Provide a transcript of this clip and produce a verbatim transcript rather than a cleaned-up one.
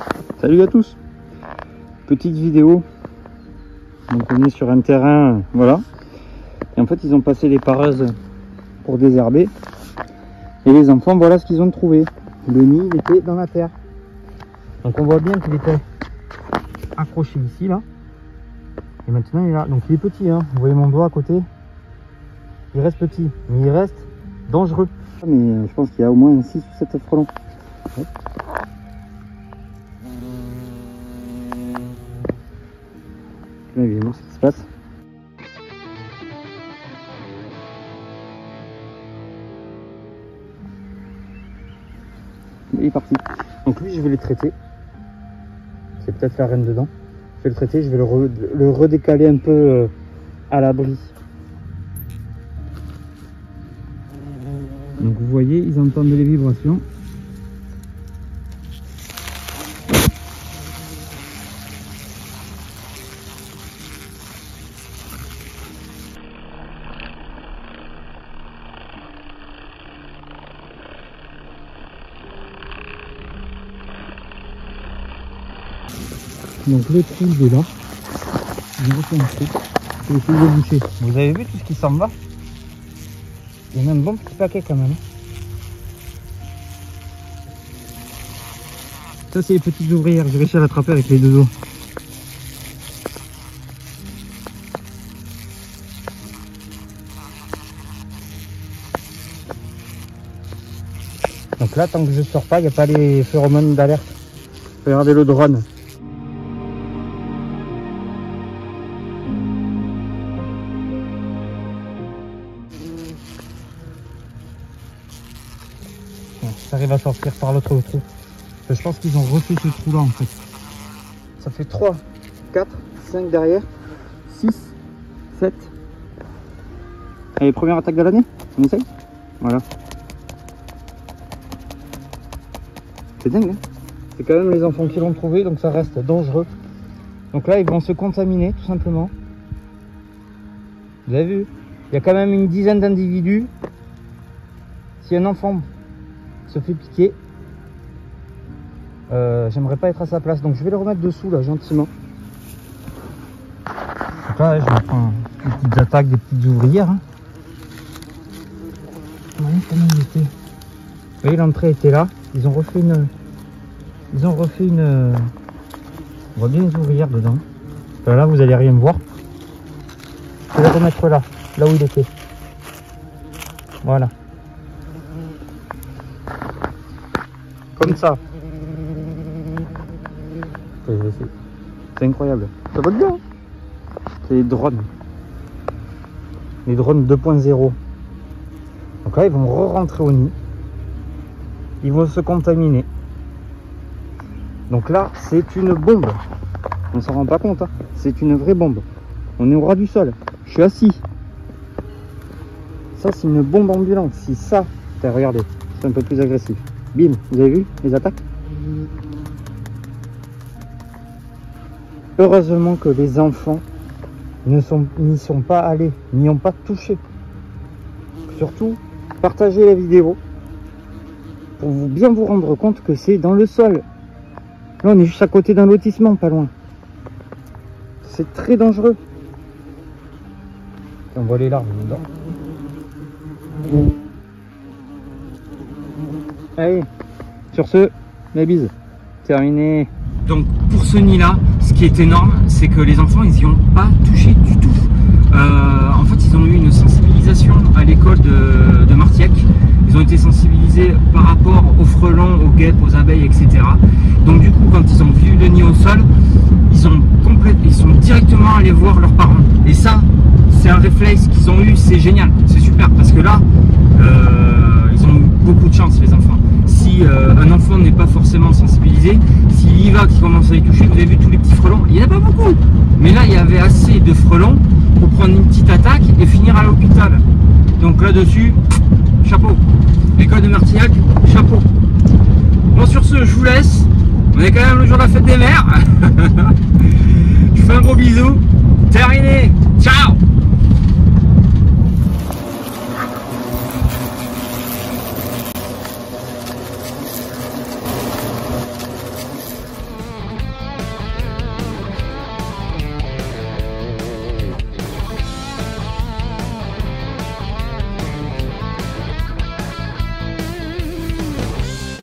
Salut à tous. Petite vidéo. Donc on est sur un terrain, voilà. Et en fait ils ont passé les pareuses pour désherber. Et les enfants, voilà ce qu'ils ont trouvé. Le nid il était dans la terre. Donc on voit bien qu'il était accroché ici là. Et maintenant il est là. Donc il est petit, hein. Vous voyez mon doigt à côté. Il reste petit, mais il reste dangereux. Mais je pense qu'il y a au moins six ou sept frelons. Ouais. Là, évidemment, ce qui se passe. Il est parti. Donc lui, je vais les traiter. C'est peut-être la reine dedans. Je vais le traiter, je vais le, re le redécaler un peu euh, à l'abri. Donc vous voyez, ils entendent les vibrations. Donc le trou il est là. Je refais un trou. Je vais essayer de boucher. Vous avez vu tout ce qui s'en va? Il y a même un bon petit paquet quand même. Ça c'est les petites ouvrières, j'ai réussi à l'attraper avec les deux dos. Donc là tant que je sors pas, il n'y a pas les phéromones d'alerte. Regardez le drone. J'arrive à sortir par l'autre trou. Je pense qu'ils ont refait ce trou là en fait. Ça fait trois, quatre, cinq derrière, six, sept. Allez, première attaque de l'année, on essaye. Voilà. C'est dingue, hein. C'est quand même les enfants qui l'ont trouvé, donc ça reste dangereux. Donc là ils vont se contaminer tout simplement. Vous avez vu, il y a quand même une dizaine d'individus. Si un enfant se fait piquer, euh, j'aimerais pas être à sa place, donc je vais le remettre dessous là gentiment. Donc là je vais prendre des petites attaques, des petites ouvrières, hein. Vous voyez comment il était. Vous voyez, l'entrée était là, ils ont refait une ils ont refait une on voit bien les ouvrières dedans. Là, là vous allez rien voir. Je vais le remettre là, là où il était. Voilà. Comme ça. C'est incroyable. Ça va bien. C'est les drones. Les drones deux point zéro. Donc là, ils vont re-rentrer au nid. Ils vont se contaminer. Donc là, c'est une bombe. On s'en rend pas compte. Hein. C'est une vraie bombe. On est au ras du sol. Je suis assis. Ça, c'est une bombe ambulante. Si ça, regardez, c'est un peu plus agressif. Bim, vous avez vu les attaques? Heureusement que les enfants ne sont, n'y sont pas allés, n'y ont pas touché. Surtout, partagez la vidéo pour vous bien vous rendre compte que c'est dans le sol. Là, on est juste à côté d'un lotissement, pas loin. C'est très dangereux. On voit les larves dedans. Allez, sur ce, la bise, terminé. Donc pour ce nid là, ce qui est énorme, c'est que les enfants ils n'y ont pas touché du tout. Euh, en fait ils ont eu une sensibilisation à l'école de, de Martillac. Ils ont été sensibilisés par rapport aux frelons, aux guêpes, aux abeilles, et cetera. Donc du coup quand ils ont vu le nid au sol, ils ont complète, ils sont directement allés voir leurs parents. Et ça, c'est un réflexe qu'ils ont eu, c'est génial, c'est super parce que là, euh, ils ont eu beaucoup de chance les enfants. Si euh, un enfant n'est pas forcément sensibilisé, s'il y va, qu'il commence à y toucher, vous avez vu tous les petits frelons, il n'y en a pas beaucoup. Mais là, il y avait assez de frelons pour prendre une petite attaque et finir à l'hôpital. Donc là-dessus, chapeau. L'école de Martillac, chapeau. Bon, sur ce, je vous laisse. On est quand même le jour de la fête des mères. Je vous fais un gros bisou.